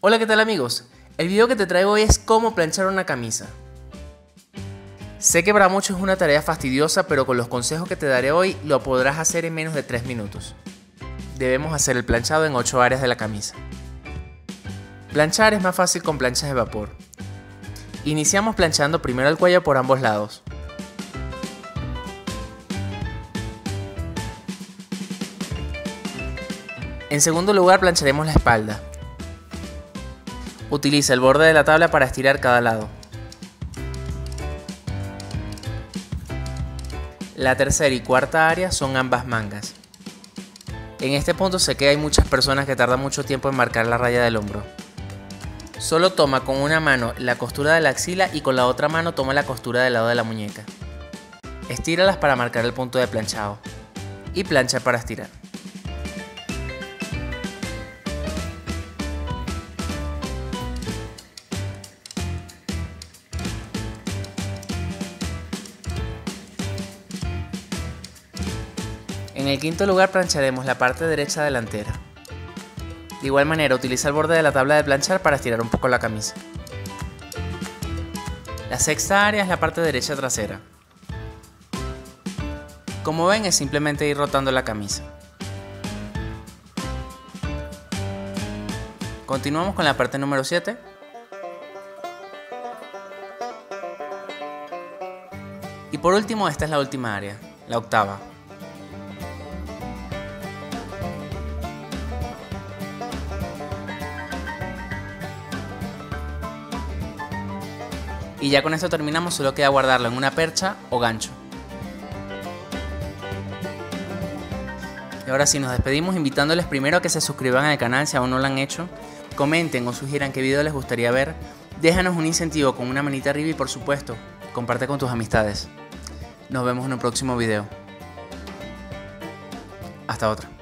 Hola, ¿qué tal amigos? El video que te traigo hoy es cómo planchar una camisa. Sé que para muchos es una tarea fastidiosa, pero con los consejos que te daré hoy lo podrás hacer en menos de 3 minutos. Debemos hacer el planchado en 8 áreas de la camisa. Planchar es más fácil con planchas de vapor. Iniciamos planchando primero el cuello por ambos lados. En segundo lugar, plancharemos la espalda. Utiliza el borde de la tabla para estirar cada lado. La tercera y cuarta área son ambas mangas. En este punto sé que hay muchas personas que tardan mucho tiempo en marcar la raya del hombro. Solo toma con una mano la costura de la axila y con la otra mano toma la costura del lado de la muñeca. Estíralas para marcar el punto de planchado y plancha para estirar. En el quinto lugar plancharemos la parte derecha delantera. De igual manera utiliza el borde de la tabla de planchar para estirar un poco la camisa. La sexta área es la parte derecha trasera. Como ven, es simplemente ir rotando la camisa. Continuamos con la parte número 7. Y por último, esta es la última área, la octava. Y ya con esto terminamos, solo queda guardarlo en una percha o gancho. Y ahora sí, nos despedimos invitándoles primero a que se suscriban al canal si aún no lo han hecho, comenten o sugieran qué video les gustaría ver, déjanos un incentivo con una manita arriba y por supuesto, comparte con tus amistades. Nos vemos en un próximo video. Hasta otra.